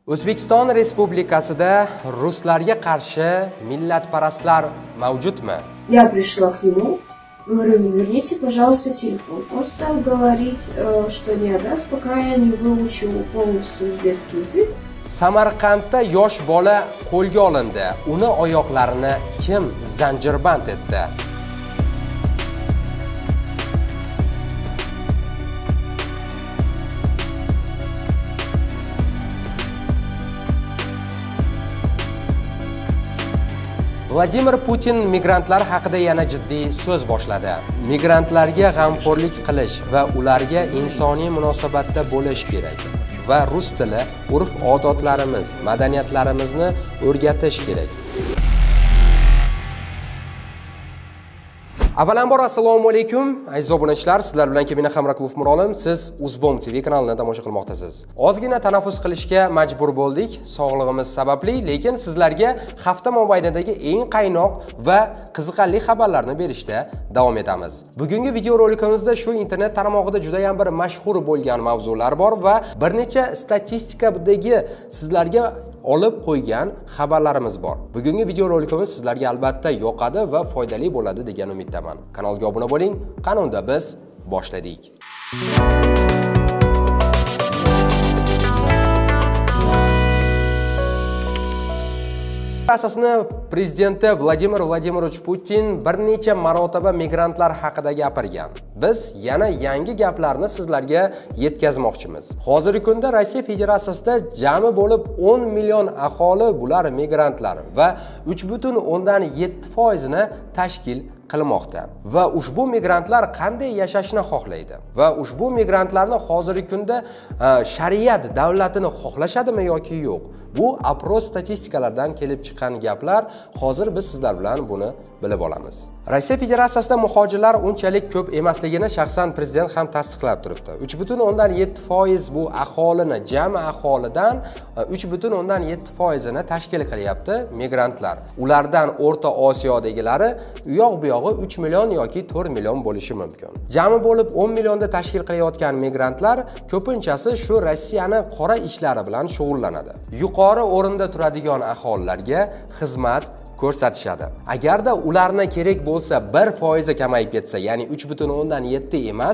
O'zbekiston Respublikasida ruslarga qarshi millatparastlar mavjudmi? Я пришла к нему, говорю, верните, пожалуйста, телефон. Он стал говорить, что не отдаст, пока я не выучу полностью узбекский язык. Samarqandda yosh bola qo'lga olindi. Uni oyoqlarini kim zanjirband etdi? Vladimir Putin migrantlar haqida yana jiddiy so'z boshladi. Migrantlarga g'amxo'rlik qilish va ularga insoniy munosabatda bo'lish kerak va rus tili, urf-odatlarimiz, madaniyatlarimizni o'rgatish kerak. Avvalambor assalomu alaykum aziz obunachilar, sizlar bilan Kebina Hamrakulov Mirolim, siz Uzbom TV kanalini tomosha qilmoqdasiz. Ozgina tanaffus qilishga majbur bo'ldik, sog'lig'imiz sababli, lekin sizlarga hafta mobaynidagi eng qaynoq va qiziqarli xabarlarni berishda davom etamiz. Bugungi video rolikimizda shu internet tarmog'ida juda ham bir mashhur bo'lgan mavzular bor va bir necha statistikadagi sizlarga olib qo'ygan xabarlarimiz bor. Bugungi video rolikimiz sizlarga albatta yoqadi va foydali bo'ladi degan umiddaman. Kanalga obuna bo'ling. Qani unda biz boshladik. Asosini prezidenti Vladimir Vladimirovich Putin bir necha marotaba migrantlar haqida gapirgan. Biz yana yangi gaplarni sizlarga yetkazmoqchimiz. Hozirgi kunda Rossiya Federatsiyasida jami bo'lib 10 million aholi bular migrantlar va 3.7% ni tashkil qilmoqda. Va ushbu migrantlar qanday yashashni xohlaydi? Va ushbu migrantlarni hozirgi kunda shariat davlatini xohlashadimi yoki yo'q? Bu apros statistikalardan kelib chiqqan gaplar. Hozir biz sizlar bilan buni bilib olamiz. Rossiya Federatsiyasida muhojirlar unchalik ko'p emasligini shaxsan prezident ham tasdiqlab turibdi. 3.7% bu aholini, jami aholidan 3.7% ni tashkil qilyapti migrantlar. Ulardan O'rta Osiyodagilari u yoq bu yog'i 3 million yoki 4 million bo'lishi mumkin. Jami bo'lib 10 millionda tashkil qilayotgan migrantlar ko'pinchasi shu Rossiyani qora ishlari bilan shug'ullanadi. Yuqori o'rinda turadigan aholilarga xizmat ko'rsatishadi. Agarda ularni kerak bo'lsa 1% kamayib ketsa, ya'ni 3.7 emas,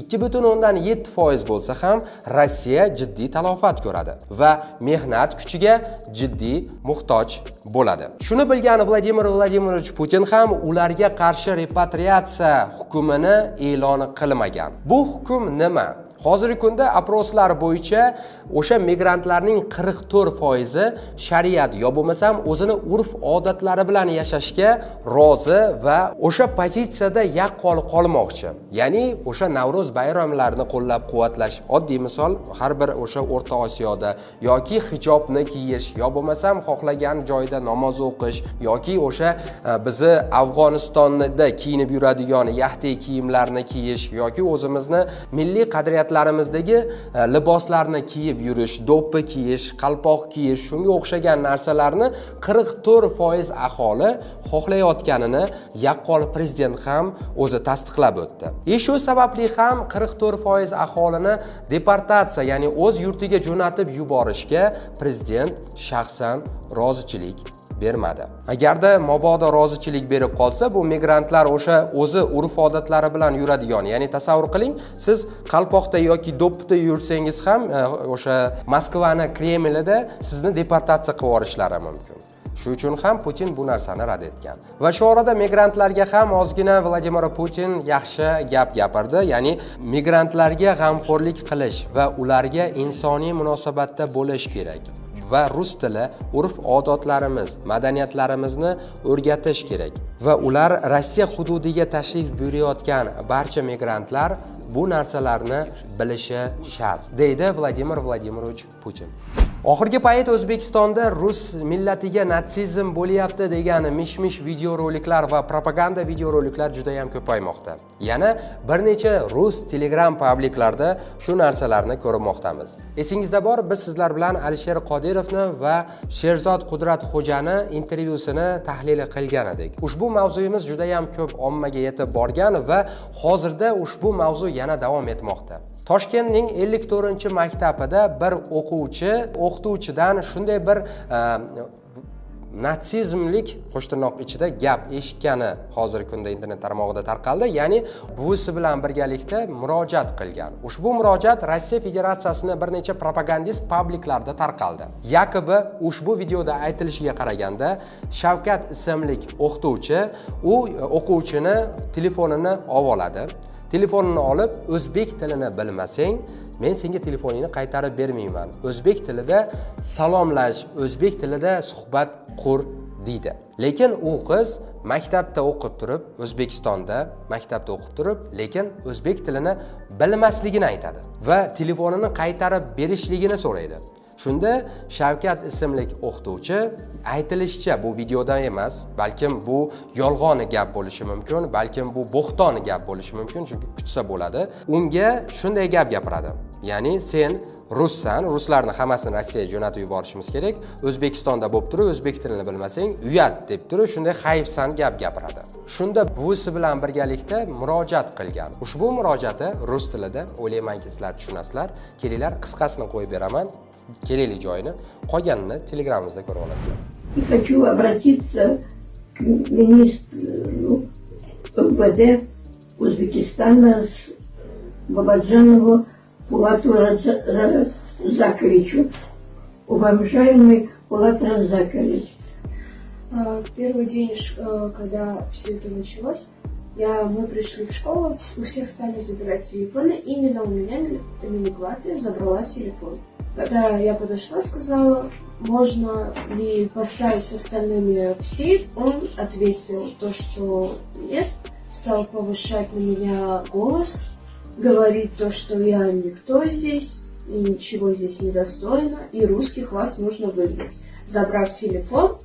2.7% bo'lsa ham Rossiya jiddiy talofat ko'radi va mehnat kuchiga jiddiy muhtoj bo'ladi. Shuni bilgan Vladimir Vladimirovich Putin ham ularga qarshi repatriatsiya hukmini e'lon qilmagan. Bu hukm nima? Hozirgi kunda aproslar bo'yicha o'sha migrantlarning 44% shariat yo bo'lmasam o'zini urf-odatlari bilan yashashga rozi va o'sha pozitsiyada yaqqol qolmoqchi. Ya'ni o'sha Navro'z bayramlarini qo'llab-quvvatlash, oddiy misol har bir o'sha O'rta Osiyoda yoki hijobni kiyish yo bo'lmasam xohlagan joyda namoz o'qish yoki o'sha bizni Afg'onistonda kiyinib yuradigan yaxtay kiyimlarni kiyish yoki o'zimizni milliy qadriyatlarimizdagi liboslarni kiyib yurish, do'ppi kiyish, qalpoq kiyish, shunga o'xshagan narsalarni 44% aholi xohlayotganini yaqqol prezident ham o'zi tasdiqlab o'tdi. Shu sababli ham 44% aholini deportatsiya, ya'ni o'z yurtiga jo'natib yuborishga prezident shaxsan rozichilik bermadi. Agarda mabodo rozichilik berib qolsa, bu migrantlar o'sha o'zi urf-odatlari bilan yuradigan, ya'ni tasavvur qiling, siz qalpoqda yoki do'ppida yursangiz ham o'sha Moskvani Kremlida sizni deportatsiya qilib yuborishlari mumkin. Shu uchun ham Putin bu narsani rad etgan. Va shu orada migrantlarga ham ozgina Vladimir Putin yaxshi gap gapirdi, ya'ni migrantlarga g'amxo'rlik qilish va ularga insoniy munosabatda bo'lish kerak va rus tili, urf-odatlarimiz, madaniyatlarimizni o'rgatish kerak. Va ular Rossiya hududiga tashrif buyurayotgan barcha migrantlar bu narsalarni bilishi shart, deydi Vladimir Vladimirovich Putin. Oxirgi payt O'zbekistonda rus millatiga natsizm bo'lyapti degan mish-mish videoroliklar va propaganda videoroliklar juda ham ko'paymoqda. Yana bir necha rus Telegram publiklarda shu narsalarni ko'rmoqdamiz. Esingizda bor, biz sizlar bilan Alisher Qodirovni va Sherzod Qudratxo'jani intervyusini tahlil qilgan edik. Ushbu mavzuyimiz juda ham ko'p ommaga yetib borgan va hozirda ushbu mavzu yana davom etmoqda. Toshkentning 54-maktabida bir o'qituvchidan shunday bir natsizmlik qo'sh tirnoq ichida gap eshitgani hozirgi kunda internet tarmog'ida tarqaldi. Ya'ni buvisi bilan birgalikda murojaat qilgan. Ushbu murojaat Rossiya Federatsiyasining bir necha propagandist publiklarda tarqaldi. Yaqibi ushbu videoda aytilishiga qaraganda Shavkat ismli o'qituvchi o'quvchini telefonini oladi. Telefonini olib, o'zbek tilini bilmasang, men senga telefoningni qaytarib bermayman. O'zbek tilida salomlash, o'zbek tilida suhbat qur deydi. Lekin u qiz maktabda o'qib turib, O'zbekistonda maktabda o'qib turib, lekin o'zbek tilini bilmasligini aytadi va telefonini qaytarib berishligini so'raydi. Shunda Shavkat ismli o'qituvchi, aytilishicha bu videoda emas, balkim bu yolg'oni gap bo'lishi mumkin, balkim bu bo'xtoni gap bo'lishi mumkin, chunki kutsa bo'ladi. Unga shunday gap gapiradi. Ya'ni sen russan, ruslarni hammasini Rossiyaga jo'natib yuborishimiz kerak. O'zbekistonda bo'lib turib, o'zbek tilini bilmasang, uyat deb turib, shunday hayfsan gap gapiradi. Shunda buvisi bilan birgalikda murojaat qilgan. Ushbu murojaati rus tilida, o'ylaymanki sizlar tushunasizlar. Kelinglar, qisqasini qo'yib beraman. Kerakli joyini, qolganini Telegramimizda ko'rib olasizlar. Хочу обратиться к министру МВД Узбекистана Бабаджанову Пулату Разаковичу. Уважаемый Пулат Разакович. Первый день, когда все это началось, мы пришли в школу, у всех стали забирать телефоны. Именно у меня Мини-Клавдия забрала телефон. Когда я подошла, сказала, можно ли поставить с остальными в сейф, он ответил то, что нет, стал повышать на меня голос, говорить то, что я никто здесь, и ничего здесь не достойно, и русских вас нужно выгнать. Забрав телефон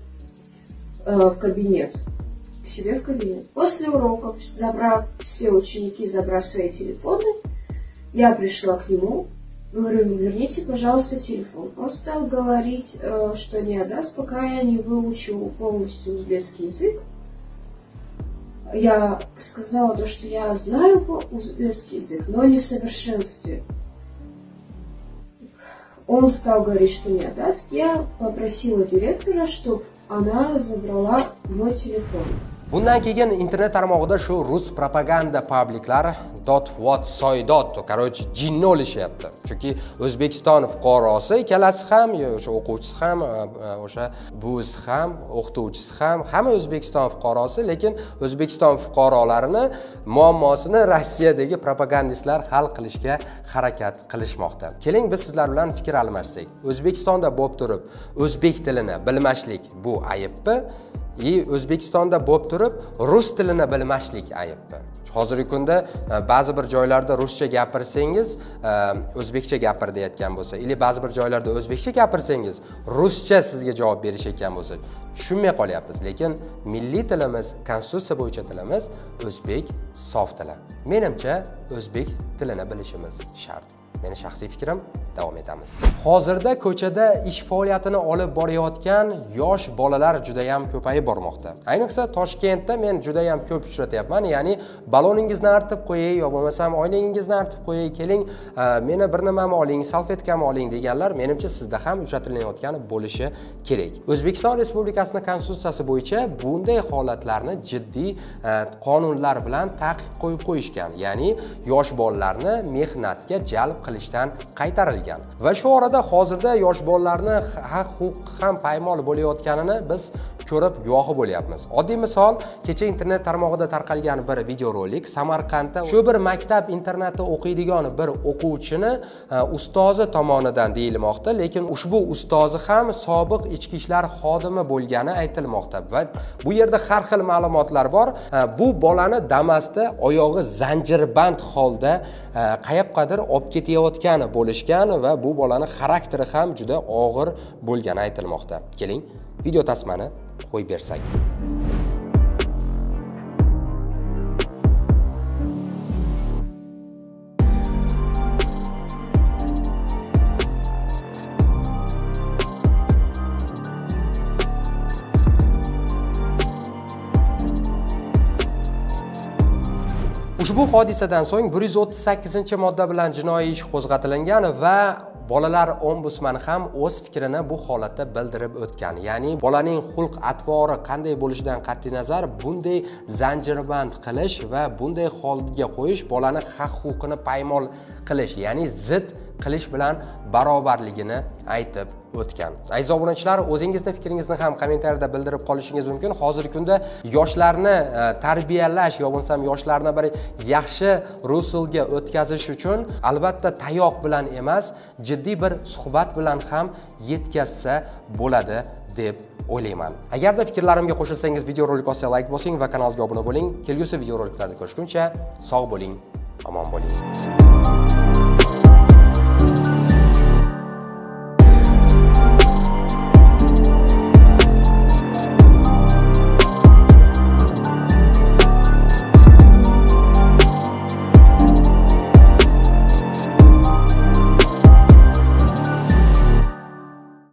в кабинет, к себе в кабинет. После уроков, все ученики, забрав свои телефоны, я пришла к нему, говорю, верните, пожалуйста, телефон. Он стал говорить, что не отдаст, пока я не выучу полностью узбекский язык. Я сказала то, что я знаю узбекский язык, но не в совершенстве. Он стал говорить, что не отдаст. Я попросила директора, чтобы она забрала мой телефон. Bundan keyin internet tarmog'ida shu rus propaganda publiklari короче, jinni olishyapti. Chunki O'zbekiston fuqarosi ikkalasi ham, o'sha o'quvchisi ham, o'sha buvisi ham, o'qituvchisi ham, hamma O'zbekiston fuqarosi, lekin O'zbekiston fuqarolarini muammosini Rossiyadagi propagandistlar hal qilishga harakat qilishmoqda. Keling biz sizlar bilan fikr almashsak. O'zbekistonda bo'lib turib, o'zbek tilini bilmaslik bu ayibmi? O'zbekistonda bo'lib turib, rus tilini bilmaslik ayibmi? Hozirgi kunda ba'zi bir joylarda ruscha gapirsangiz, o'zbekcha gapir deyotgan bo'lsa, yoki ba'zi bir joylarda o'zbekcha gapirsangiz, ruscha sizga javob berishayotgan bo'lsa, tushunmay qolyapmiz. Lekin milliy tilimiz, konstitutsiya bo'yicha tilimiz o'zbek sof tili. Menimcha, o'zbek tilini bilishimiz shart. Meni shaxsiy fikrim, davom etamiz. Hozirda ko'chada ish faoliyatini olib borayotgan yosh bolalar juda ham ko'payib bormoqda. Ayniqsa Toshkentda men juda ham ko'p uchratyapman. Ya'ni baloningizni artib qo'ying, yo bo'lmasam oynagingizni artib qo'ying, keling, meni bir nimani oling, salfetkani oling deganlar menimcha sizda ham uchratilayotgani bo'lishi kerak. O'zbekiston Respublikasining konstitutsiyasi bo'yicha bunday holatlarni jiddiy qonunlar bilan taqiq qo'yib qo'yishgan. Ya'ni yosh bolalarni mehnatga jalb qilishdan qaytarilgan. Va shu orada hozirda yosh bolalarni haq-huquq ham paymol bo'layotganini biz ko'rib guvohi bo'lyapmiz. Oddiy misol, kecha internet tarmog'ida tarqalgan bir videorolik Samarqandda shu bir maktab internatida o'qiydigan bir o'quvchini ustozi tomonidan deyilmoqda, lekin ushbu ustozi ham sobiq ichki ishlar xodimi bo'lgani aytilmoqda va bu yerda har xil ma'lumotlar bor. Bu bolani Damas'da oyog'i zanjirband holda qayoqqadir olib ketayotgani bo'lishgan va bu bolani xarakteri ham juda og'ir bo'lgani aytilmoqda. Keling, video tasmani qo'yib bersak. Ushbu hodisadan so'ng 138-modda bilan jinoiy ish qo'zg'atilgan va bolalar ombudsmani ham o'z fikrini bu holatda bildirib o'tgan. Ya'ni bolaning xulq-atvori qanday bo'lishidan qat'iy nazar bunday zanjirband qilish va bunday holga qo'yish bolani haq-huquqini paymol qilish, ya'ni zid qilish bilan barobarligini aytib o'tgan. Aziz obunachilar, o'zingizni fikringizni ham kommentariyada bildirib qolishingiz mumkin. Hozirgi kunda yoshlarni tarbiyalash yoki yoshlarni bir yaxshi rusulga o'tkazish uchun albatta tayoq bilan emas, jiddiy bir suhbat bilan ham yetkazsa bo'ladi deb o'ylayman. Agarda fikrlarimga qo'shilsangiz, videorolik ostiga like bosing va kanalga obuna bo'ling. Kelgusi videoroliklarda ko'rishguncha sog' bo'ling, omon bo'ling.